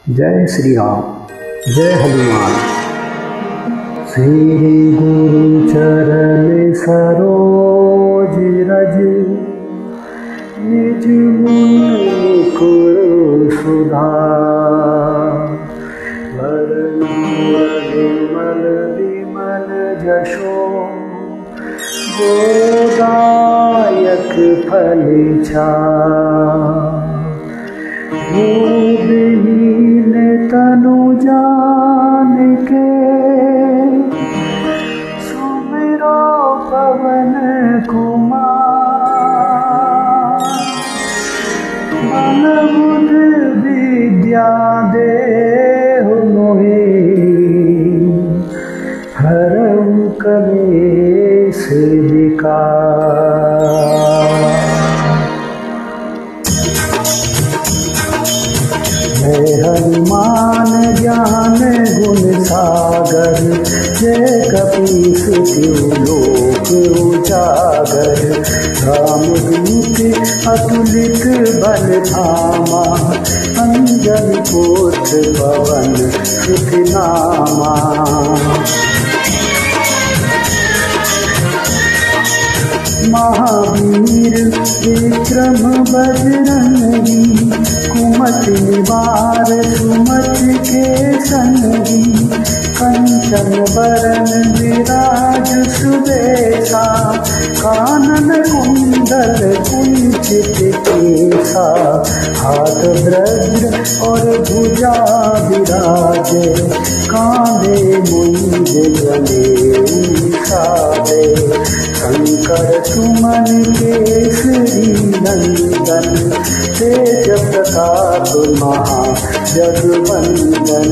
जय श्री राम, जय हनुमान। श्री गुरु चरण सरोज रज, निज मुकुर सुधार। विमल विमल जशो, गोदायक फल छाया। भूविहीन तनु जानिके, सुमिरो पवन कुमार। बल बुद्धि विद्या देहु मोहि, हरऊ कलेश विकार। जय हनुमान ज्ञान गुण सागर, जय कपीस तिहु लोक उजागर। रामदूत अतुलित बल धामा, अंजनी पुत्र पवन सुत नामा। महावीर विक्रम बजरंगी, कुमति निवार सुमति के संगी। कंचन बरन विराज सुबेसा, कानन कुंडल कुंचित केसा। हाथ वज्र और भुजा विराजे, कांधे मुंज जनेऊ साजे। शंकर सुमन केसरी नंदन, तेज प्रताप महाजगवंदन।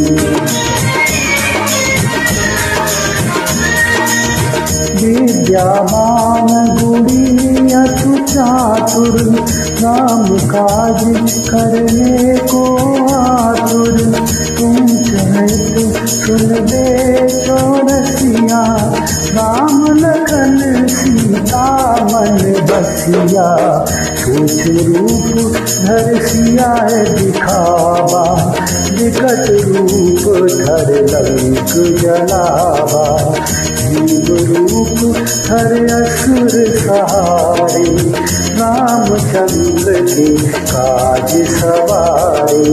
विद्यावान गुणी अति चातुर, राम काज करने को आतुर। तुम सहित सुन बे चौरसिया, राम लखन सीता मन बसिया। सूक्ष्म रूप धर सिया दिखावा, विकट रूप धर लंक जलावा। जीव रूप धर असुर सहारे, रामचंद्र के काज सवारे।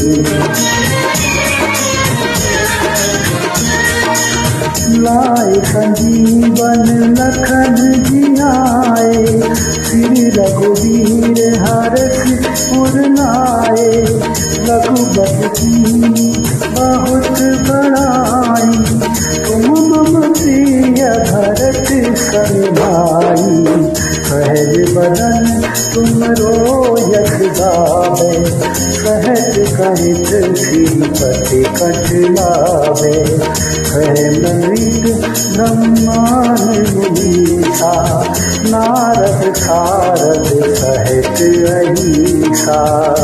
लाए संजीवन लखन जियाए, श्री रघुवीर हर्ष उर लाए। रघुपति की बहुत बड़ाई, तुम मम प्रिय भरत सन भाई। सहज बदन तुम रोयस गावे, सहज कहित श्रीपति कट लावे। नृत ब्रह्मांड मुनीसा, नारद सारद सहित अहिसा।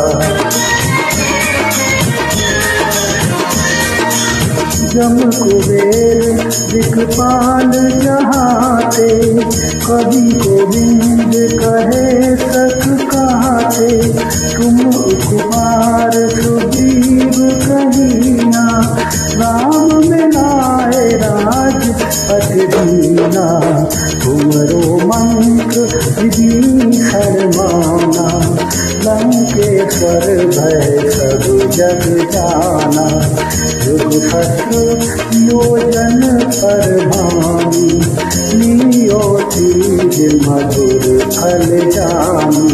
जम कुबेर दिक्पाल जहाते, कवि गोविंद कहे सख कहते। तुम कुमार सुग्रीव कहिना, राम मिलाए राज पति दीना। तुमरो मंत्र विभीषण माना, लंकेश्वर भय सब जग जाना। युग सहस्र योजन पर भानी, लियो चीज मधुर फल जानी।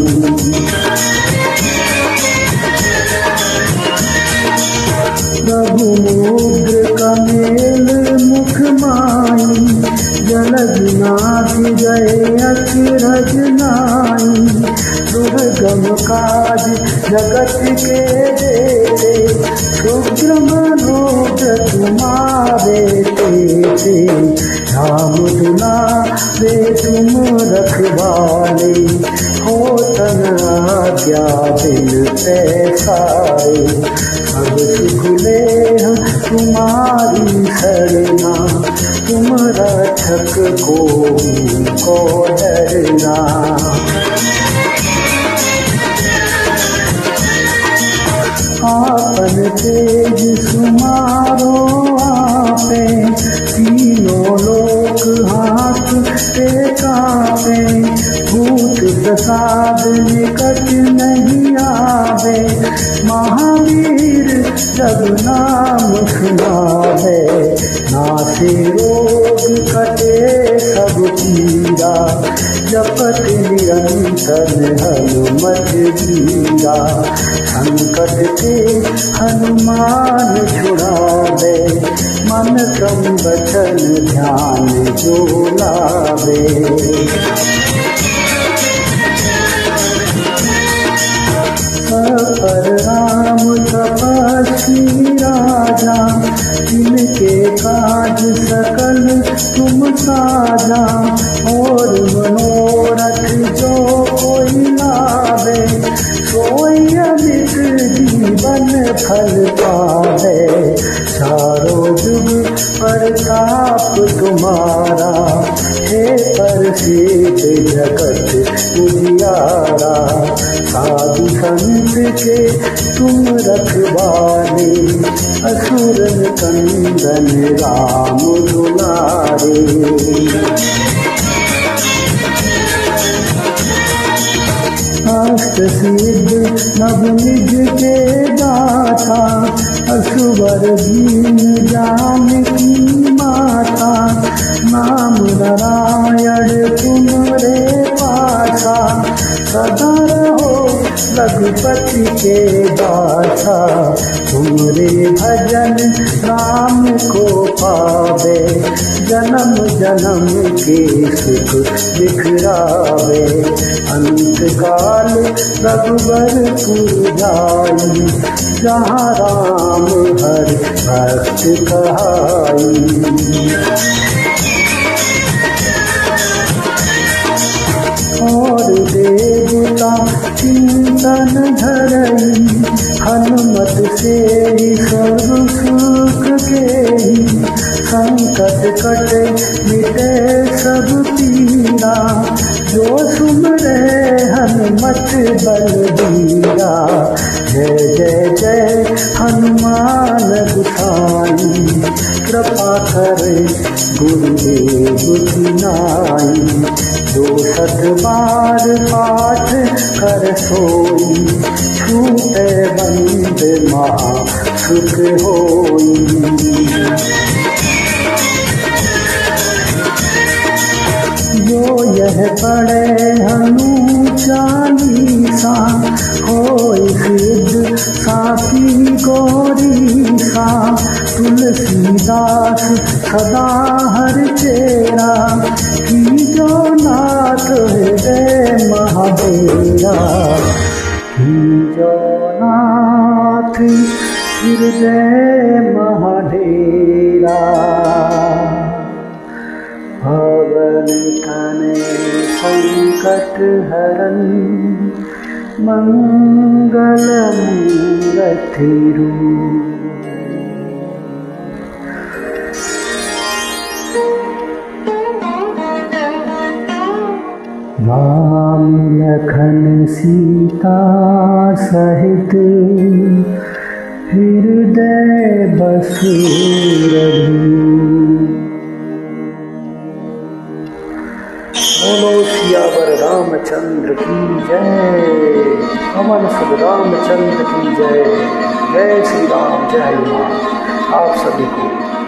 प्रभु मुद्र कमेल मुख माई, जलद नाथि गए अचरज नाई। दुर्गम काज जगत के देते, शुक्र मनोज तुम्हारे तेते। राम दुलारे तुम रखवाले, होतन आज्ञा बिन पैसारे। सब सुख लेह तुम्हारी शरणा, तुम रक्षक को डरना। आपन तेज सुमारो आपे, तीनों लोक हाथ पे कांपे। भूत प्रसाद निकट नहीं आवे, महावीर जब नाम सुनावे। नासे रोग कटे सब पीरा, जपत निरंतर हनुमत जीरा। संकट के हनुमान छुड़ावे, मन क्रम वचन ध्यान जो लावे। पर राम तपस्वी राजा, इनके काज सकल तुम साजा। और मनोरथ जो कोई लावे, सोई अमित जीवन फल पावे। चारों जुग प्रताप तुम्हारा, हे प्रसिद्ध जगत उजियारा। साधु संत के तुम रखवाले, असुरन कंदन राम दुलारे। अष्ट सिद्ध नव निज के दाता, असुवर दीन जानकी माता। नाम नारायण तुम्हारे पासा, सदा रहो रघुपति के दासा। तुमरे भजन राम को पावे, जन्म जन्म के सुख दिखरावे। अंत काल रघुवरपुर जाई, जहाँ राम हर भक्त कहाई। और देवता चिंतन धरई, हनुमत से सर्व सुख केहि। संकट कटे मिटे सब पीरा, जो सुमरे हनुमत बलबीरा। जय जय जय हनुमान गोसाई, कृपा करे गुरुदेव की नाई। 200 बार पाठ कर सोई, छूटे बंद महा सुख होई। जो यह पढ़े हनु चालीसा, होय सिद्ध साखी गौरीसा। तुलसीदास सदा हर चेरा, की जो नाथ हृदय महादेरा। की जो नाथ हृदय महादेरा। भवन तनय संकट हरन, मंगल मूरति रूप। राम लखन सीता सहित, हृदय बसु रघुवीर। बोलो सियावर रामचंद्र की जय, पवन सुत रामचंद्र की जय। जय श्री राम, जय हनुमान। आप सभी को